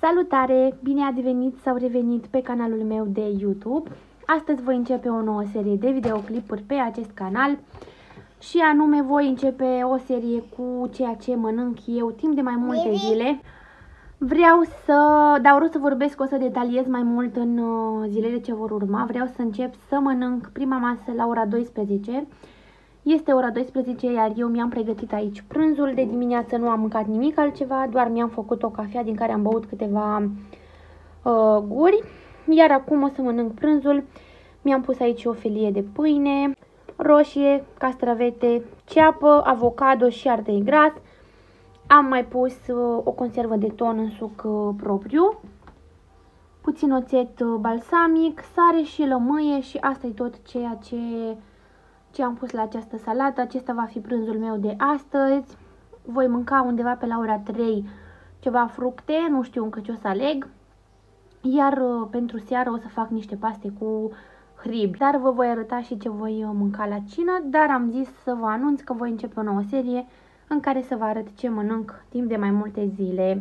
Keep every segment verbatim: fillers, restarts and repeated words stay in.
Salutare! Bine ați venit sau revenit pe canalul meu de YouTube. Astăzi voi începe o nouă serie de videoclipuri pe acest canal și anume voi începe o serie cu ceea ce mănânc eu timp de mai multe zile. Vreau să, dar vreau să vorbesc, o să detaliez mai mult în zilele ce vor urma. Vreau să încep să mănânc prima masă la ora douăsprezece. Este ora douăsprezece, iar eu mi-am pregătit aici prânzul. De dimineață nu am mâncat nimic altceva, doar mi-am făcut o cafea din care am băut câteva uh, guri. Iar acum o să mănânc prânzul. Mi-am pus aici o felie de pâine, roșie, castravete, ceapă, avocado și ardei gras. Am mai pus uh, o conservă de ton în suc uh, propriu, puțin oțet uh, balsamic, sare și lămâie și asta e tot ceea ce... ce am pus la această salată. Acesta va fi prânzul meu de astăzi. Voi mânca undeva pe la ora trei ceva fructe, nu știu încă ce o să aleg. Iar uh, pentru seară o să fac niște paste cu hribi. Dar vă voi arăta și ce voi uh, mânca la cină. Dar am zis să vă anunț că voi începe o nouă serie în care să vă arăt ce mănânc timp de mai multe zile.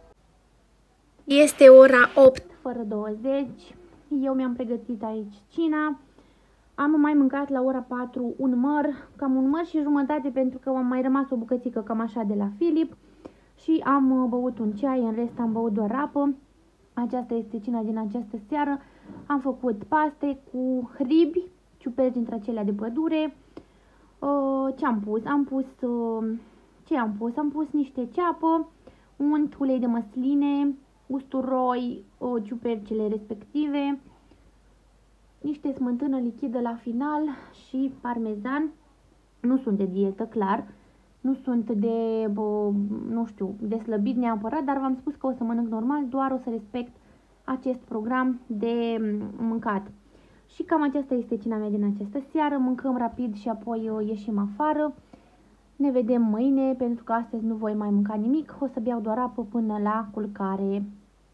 Este ora opt fără douăzeci. Eu mi-am pregătit aici cina. Am mai mâncat la ora patru un măr, cam un măr și jumătate, pentru că am mai rămas o bucățică cam așa de la Filip. Și am băut un ceai, în rest am băut doar apă. Aceasta este cina din această seară. Am făcut paste cu hribi, ciuperci dintre acelea de pădure. Ce am pus? Am pus... Ce am pus? Am pus niște ceapă, unt, ulei de măsline, usturoi, ciupercile respective, niște smântână lichidă la final și parmezan. Nu sunt de dietă, clar. Nu sunt de, bă, nu știu, de slăbit neapărat, dar v-am spus că o să mănânc normal, doar o să respect acest program de mâncat. Și cam aceasta este cina mea din această seară. Mâncăm rapid și apoi ieșim afară. Ne vedem mâine, pentru că astăzi nu voi mai mânca nimic. O să beau doar apă până la culcare.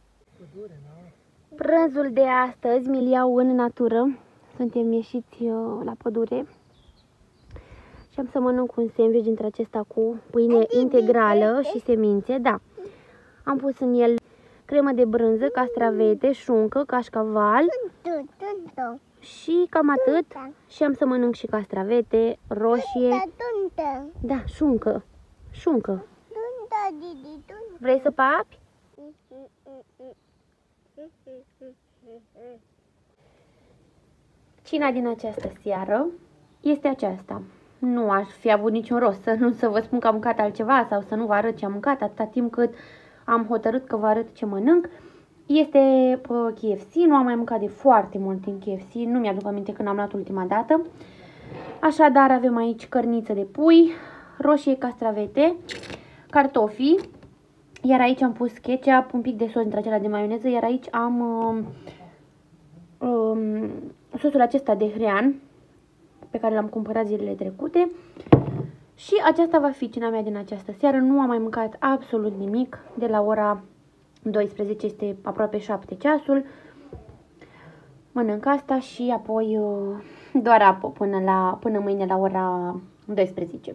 Prânzul de astăzi mi-l iau în natură. Suntem ieșiți la pădure. Și am să mănânc un sandwich dintre acesta cu pâine integrală și semințe. Da. Am pus în el cremă de brânză, castravete, șuncă, cașcaval. Și cam atât. Și am să mănânc și castravete, roșie. Da, șuncă. Șuncă. Vrei să papi? Cina din această seară este aceasta. Nu aș fi avut niciun rost să nu să vă spun că am mâncat altceva sau să nu vă arăt ce am mâncat, atâta timp cât am hotărât că vă arăt ce mănânc. Este K F C, nu am mai mâncat de foarte mult în K F C, nu mi-aduc aminte când am luat ultima dată. Așadar avem aici cărniță de pui, roșie, castravete, cartofi, iar aici am pus ketchup, un pic de sos dintre acela de maioneză, iar aici am um, um, sosul acesta de hrean pe care l-am cumpărat zilele trecute. Și aceasta va fi cina mea din această seară. Nu am mai mâncat absolut nimic de la ora douăsprezece, este aproape șapte ceasul. Mănânc asta și apoi uh, doar apă până, la, până mâine la ora douăsprezece.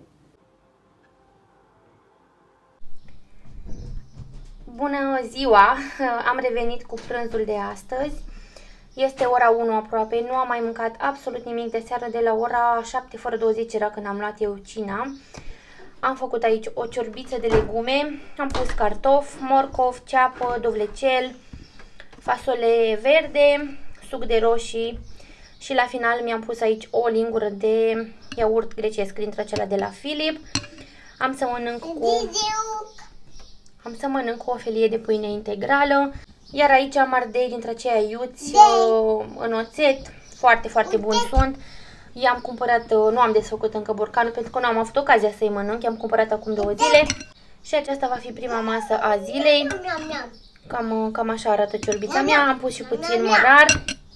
Bună ziua! Am revenit cu prânzul de astăzi. Este ora unu aproape, nu am mai mâncat absolut nimic de seară de la ora șapte fără douăzeci era când am luat eu cina. Am făcut aici o ciorbiță de legume, am pus cartof, morcov, ceapă, dovlecel, fasole verde, suc de roșii și la final mi-am pus aici o lingură de iaurt grecesc dintre acela de la Filip. Am să mănânc cu, am să mănânc cu o felie de pâine integrală. Iar aici am ardei dintre aceia iuți uh, în oțet, foarte, foarte buni sunt. I-am cumpărat, uh, nu am desfăcut încă borcanul pentru că nu am avut ocazia să-i mănânc, i-am cumpărat acum două zile. Și aceasta va fi prima masă a zilei. Cam, cam așa arată ciorbița mea, am pus și puțin mărar.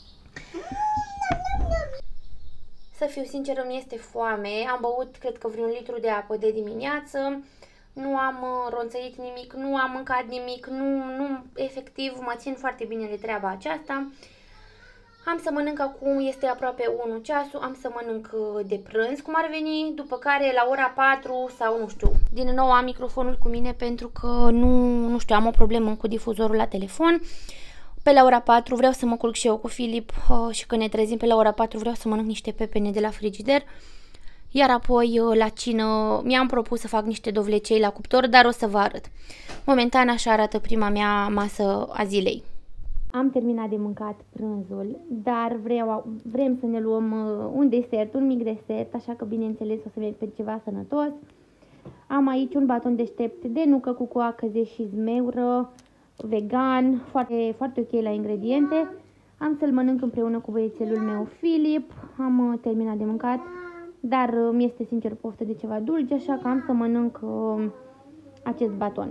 Să fiu sinceră, mi este foame, am băut cred că vreun litru de apă de dimineață. Nu am ronțăit nimic, nu am mâncat nimic, nu, nu, efectiv mă țin foarte bine de treaba aceasta. Am să mănânc acum, este aproape unu ceasul, am să mănânc de prânz, cum ar veni, după care la ora patru sau nu știu. Din nou am microfonul cu mine pentru că nu, nu știu, am o problemă cu difuzorul la telefon. Pe la ora patru vreau să mă culc și eu cu Filip uh, și când ne trezim pe la ora patru vreau să mănânc niște pepene de la frigider. Iar apoi uh, la cină mi-am propus să fac niște dovlecei la cuptor, dar o să vă arăt. Momentan așa arată prima mea masă a zilei. Am terminat de mâncat prânzul, dar vreau, vrem să ne luăm uh, un desert, un mic desert, așa că bineînțeles o să merg pe ceva sănătos. Am aici un baton deștept de nucă cu coacăze și zmeură, vegan, foarte, foarte ok la ingrediente. Am să-l mănânc împreună cu băiețelul meu Filip. Am uh, terminat de mâncat, dar uh, mi-este sincer poftă de ceva dulce, așa că am să mănânc uh, acest baton.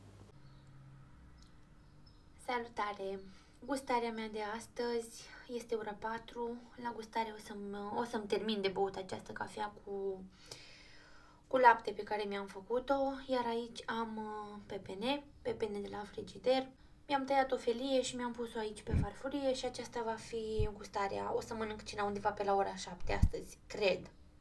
Salutare! Gustarea mea de astăzi este ora patru. La gustare o să-mi o să-mi termin de băut această cafea cu, cu lapte pe care mi-am făcut-o. Iar aici am uh, pepene, pepene de la frigider. Mi-am tăiat o felie și mi-am pus-o aici pe farfurie și aceasta va fi gustarea. O să mănânc cina undeva pe la ora șapte astăzi, cred.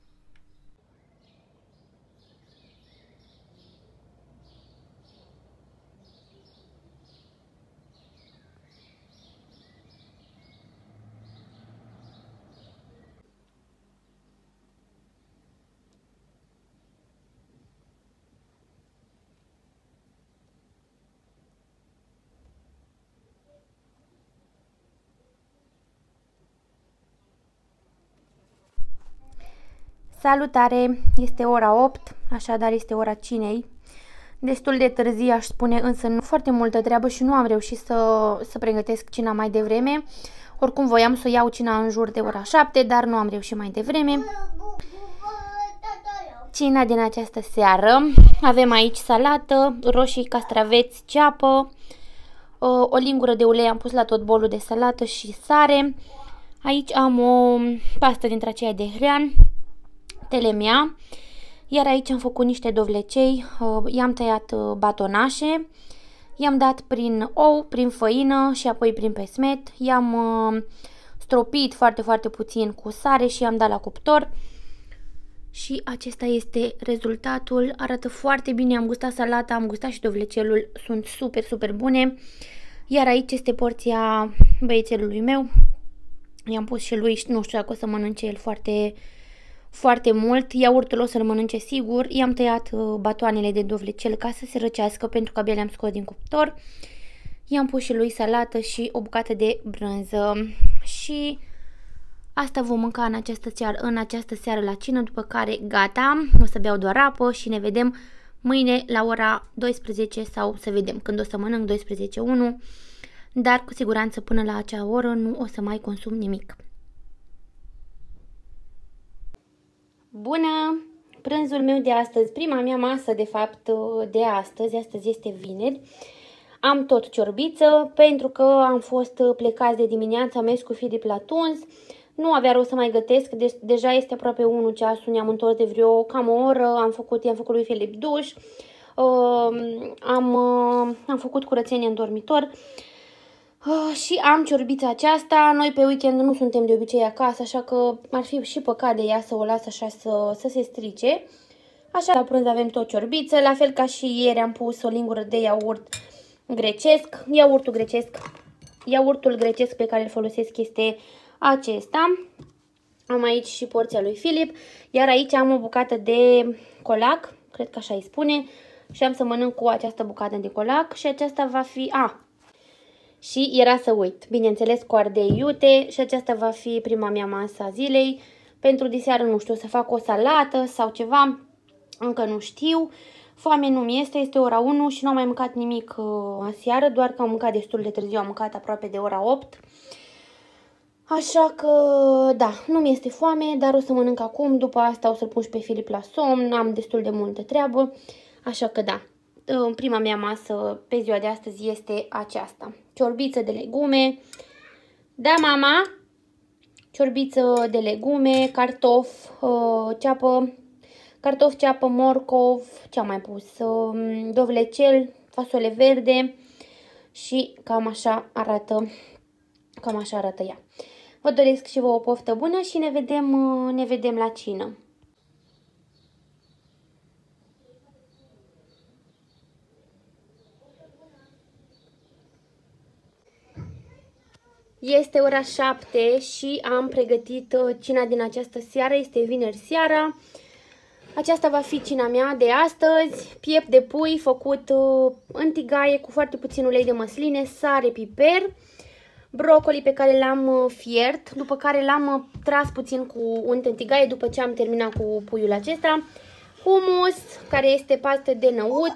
Salutare! Este ora opt, așadar este ora cinei. Destul de târziu, aș spune, însă nu foarte multă treabă și nu am reușit să, să pregătesc cina mai devreme. Oricum voiam să iau cina în jur de ora șapte, dar nu am reușit mai devreme. Cina din această seară. Avem aici salată, roșii, castraveți, ceapă, o lingură de ulei am pus la tot bolul de salată și sare. Aici am o pastă dintre aceea de hrean, telemea, iar aici am făcut niște dovlecei, i-am tăiat batonașe, i-am dat prin ou, prin făină și apoi prin pesmet, i-am stropit foarte, foarte puțin cu sare și i-am dat la cuptor. Și acesta este rezultatul, arată foarte bine, am gustat salata, am gustat și dovlecelul, sunt super, super bune. Iar aici este porția băiețelului meu, i-am pus și lui, nu știu dacă o să mănânce el foarte, foarte mult, iaurtul o să-l mănânce sigur. I-am tăiat batoanele de dovlecel ca să se răcească pentru că abia le-am scos din cuptor. I-am pus și lui salată și o bucată de brânză și asta vom mânca în această seară, în această seară la cină, după care gata, o să beau doar apă și ne vedem mâine la ora douăsprezece sau să vedem când o să mănânc, douăsprezece unu, dar cu siguranță până la acea oră nu o să mai consum nimic. Bună! Prânzul meu de astăzi, prima mea masă de fapt de astăzi, astăzi este vineri. Am tot ciorbiță pentru că am fost plecați de dimineață, am mers cu Filip la tuns. Nu avea rost să mai gătesc, de deja este aproape unu ceasul, ne-am întors de vreo cam o oră, am făcut, i-am făcut lui Filip duș, uh, am, uh, am făcut curățenie în dormitor uh, și am ciorbița aceasta. Noi pe weekend nu suntem de obicei acasă, așa că ar fi și păcat de ea să o las așa să, să se strice. Așa, la prânz avem tot ciorbiță, la fel ca și ieri am pus o lingură de iaurt grecesc, iaurtul grecesc, iaurtul grecesc pe care îl folosesc este acesta. Am aici și porția lui Filip, iar aici am o bucată de colac, cred că așa îi spune, și am să mănânc cu această bucată de colac și aceasta va fi, a, și era să uit, bineînțeles cu ardei iute și aceasta va fi prima mea masă a zilei. Pentru diseară nu știu, să fac o salată sau ceva, încă nu știu. Foame nu mi este, este ora unu și nu am mai mâncat nimic uh, aseară, doar că am mâncat destul de târziu, am mâncat aproape de ora opt. Așa că, da, nu mi este foame, dar o să mănânc acum, după asta o să-l pun și pe Filip la somn, am destul de multă treabă, așa că da, prima mea masă pe ziua de astăzi este aceasta. Ciorbiță de legume, da mama, ciorbiță de legume, cartof, ceapă, cartof, ceapă, morcov, ce-am mai pus, dovlecel, fasole verde și cam așa arată, cam așa arată ea. Vă doresc și vă o poftă bună și ne vedem, ne vedem la cină. Este ora șapte și am pregătit cina din această seară, este vineri seara. Aceasta va fi cina mea de astăzi, piept de pui făcut în tigaie cu foarte puțin ulei de măsline, sare, piper, brocoli pe care l-am fiert, după care l-am tras puțin cu unt în tigaie după ce am terminat cu puiul acesta, humus, care este pastă de năut,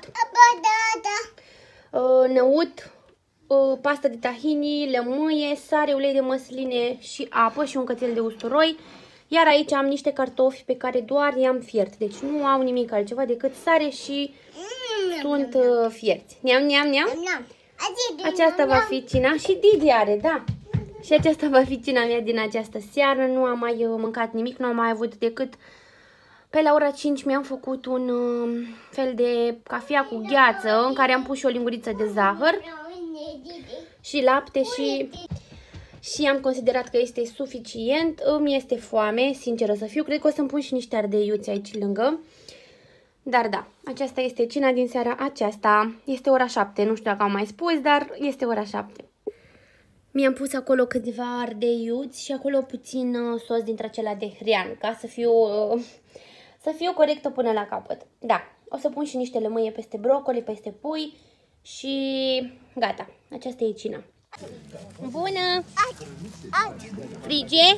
năut, pastă de tahini, lămâie, sare, ulei de măsline și apă și un cățel de usturoi. Iar aici am niște cartofi pe care doar i-am fiert. Deci nu au nimic altceva decât sare și sunt uh, fierți. Neam, neam, neam. Aceasta va fi cina și Didi are, da. Și aceasta va fi cina mea din această seară. Nu am mai mâncat nimic, nu am mai avut decât... Pe la ora cinci mi-am făcut un uh, fel de cafea cu gheață în care am pus și o linguriță de zahăr și lapte și... Și am considerat că este suficient, îmi este foame, sinceră să fiu, cred că o să-mi pun și niște ardeiuți aici lângă. Dar da, aceasta este cina din seara aceasta, este ora șapte, nu știu dacă am mai spus, dar este ora șapte. Mi-am pus acolo câțiva ardeiuți și acolo puțin uh, sos dintre acela de hrean, ca să fiu, uh, să fiu corectă până la capăt. Da, o să pun și niște lămâie peste brocoli, peste pui și gata, aceasta e cina. Bună! Frige?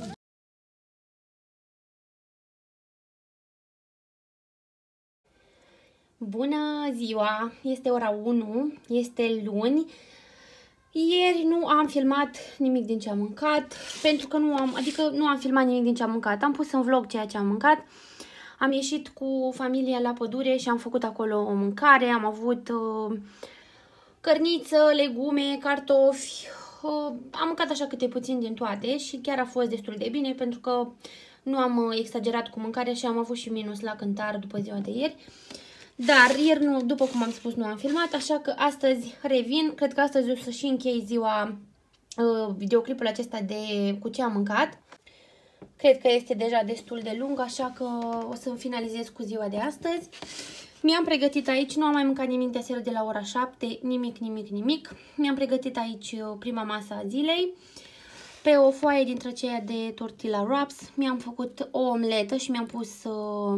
Bună ziua! Este ora unu, este luni. Ieri nu am filmat nimic din ce am mâncat, pentru că nu am, adică nu am filmat nimic din ce am mâncat. Am pus în vlog ceea ce am mâncat. Am ieșit cu familia la pădure și am făcut acolo o mâncare. Am avut uh, cărniță, legume, cartofi. Am mâncat așa câte puțin din toate și chiar a fost destul de bine pentru că nu am exagerat cu mâncarea și am avut și minus la cântar după ziua de ieri. Dar ieri, nu, după cum am spus, nu am filmat, așa că astăzi revin. Cred că astăzi o să și închei ziua, uh, videoclipul acesta de cu ce am mâncat. Cred că este deja destul de lung, așa că o să finalizez cu ziua de astăzi. Mi-am pregătit aici, nu am mai mâncat nimic de seară de la ora șapte, nimic, nimic, nimic. Mi-am pregătit aici prima masă a zilei. Pe o foaie dintre aceea de tortilla wraps mi-am făcut o omletă și mi-am pus... Uh,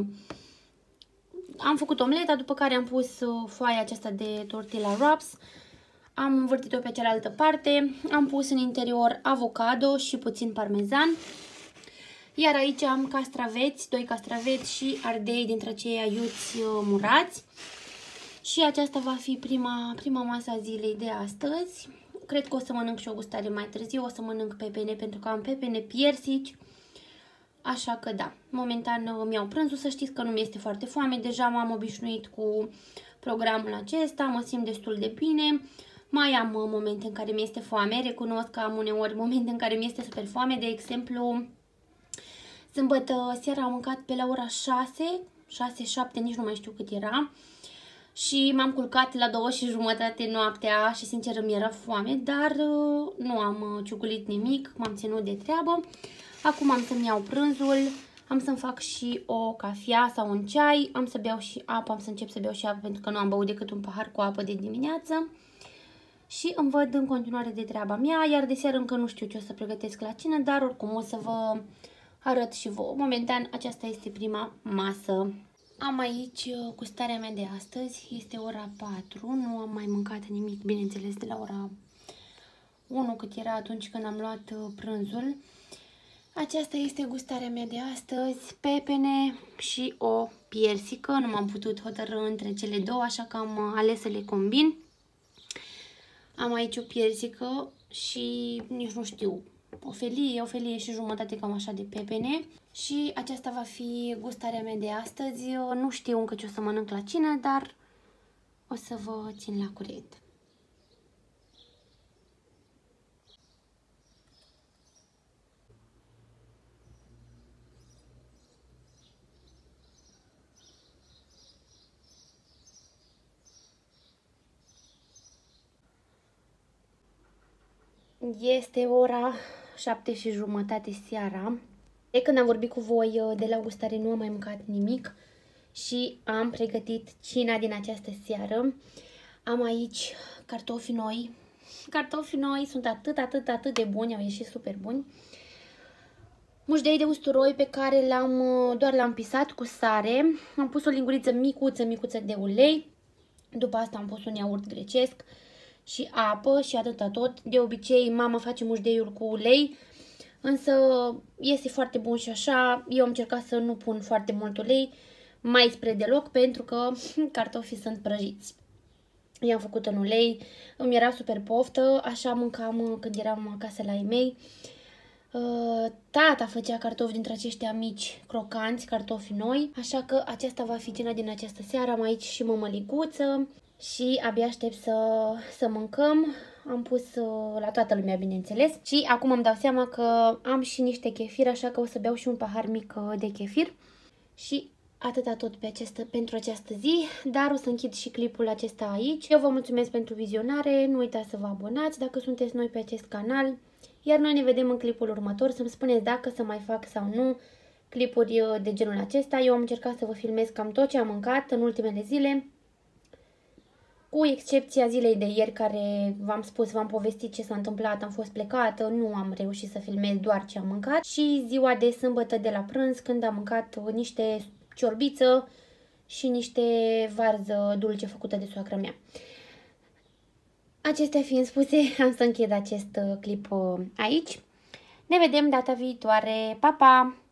am făcut omleta, după care am pus uh, foaia aceasta de tortilla wraps. Am învârtit-o pe cealaltă parte, am pus în interior avocado și puțin parmezan. Iar aici am castraveți, doi castraveți și ardei dintre aceia iuți murați. Și aceasta va fi prima, prima masă a zilei de astăzi. Cred că o să mănânc și o gustare mai târziu, o să mănânc pepene pentru că am pepene, piersici. Așa că da, momentan îmi iau prânzul, să știți că nu mi este foarte foame. Deja m-am obișnuit cu programul acesta, mă simt destul de bine. Mai am momente în care mi este foame, recunosc că am uneori momente în care mi este super foame, de exemplu... Sâmbătă seara am mâncat pe la ora șase, șase, șapte, nici nu mai știu cât era. Și m-am culcat la două și jumătate noaptea și sincer îmi era foame, dar uh, nu am ciugulit nimic, m-am ținut de treabă. Acum am să-mi iau prânzul, am să-mi fac și o cafea sau un ceai, am să beau și apă, am să încep să beau și apă pentru că nu am băut decât un pahar cu apă de dimineață. Și îmi văd în continuare de treaba mea, iar de seară încă nu știu ce o să pregătesc la cină, dar oricum o să vă... arăt și vouă. Momentan aceasta este prima masă. Am aici gustarea mea de astăzi. Este ora patru. Nu am mai mâncat nimic, bineînțeles, de la ora unu, cât era atunci când am luat prânzul. Aceasta este gustarea mea de astăzi. Pepene și o piersică. Nu m-am putut hotărî între cele două, așa că am ales să le combin. Am aici o piersică și nici nu știu... o felie, o felie și jumătate cam așa de pepene. Și aceasta va fi gustarea mea de astăzi. Eu nu știu încă ce o să mănânc la cină, dar o să vă țin la curent. Este ora șapte și jumătate seara. De când am vorbit cu voi de la gustare nu am mai mâncat nimic și am pregătit cina din această seară. Am aici cartofi noi. Cartofii noi sunt atât, atât, atât de buni, au ieșit super buni. Mușdei de usturoi pe care l-am doar l-am pisat cu sare. Am pus o linguriță micuță, micuță de ulei. După asta am pus un iaurt grecesc și apă și atâta tot. De obicei mama face mușdeiul cu ulei, însă iese foarte bun și așa. Eu am încercat să nu pun foarte mult ulei, mai spre deloc, pentru că cartofii sunt prăjiți. I-am făcut în ulei, îmi era super poftă, așa mâncam când eram acasă la ei mei. Tata făcea cartofi dintre aceștia mici, crocanți, cartofi noi, așa că aceasta va fi cina din această seară. Am aici și mămăliguță și abia aștept să, să mâncăm. Am pus la toată lumea, bineînțeles. Și acum îmi dau seama că am și niște chefir, așa că o să beau și un pahar mic de chefir. Și atâta tot pe acest, pentru această zi, dar o să închid și clipul acesta aici. Eu vă mulțumesc pentru vizionare, nu uitați să vă abonați dacă sunteți noi pe acest canal. Iar noi ne vedem în clipul următor, să-mi spuneți dacă să mai fac sau nu clipuri de genul acesta. Eu am încercat să vă filmez cam tot ce am mâncat în ultimele zile, cu excepția zilei de ieri, care v-am spus, v-am povestit ce s-a întâmplat, am fost plecată, nu am reușit să filmez doar ce am mâncat. Și ziua de sâmbătă de la prânz, când am mâncat niște ciorbiță și niște varză dulce făcută de soacră mea. Acestea fiind spuse, am să închid acest clip aici. Ne vedem data viitoare. Pa, pa!